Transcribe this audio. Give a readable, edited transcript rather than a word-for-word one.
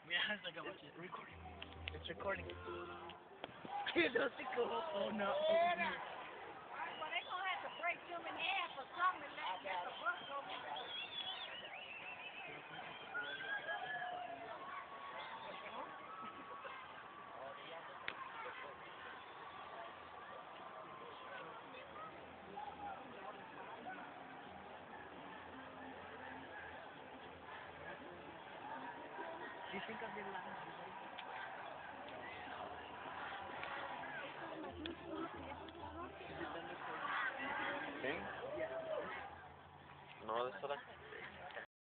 Yeah, it's like a watch it. Recording. It's recording. That's cool. Oh no. Well, they gonna have to break them in half or something and let the bus go. Do you think I've been laughing?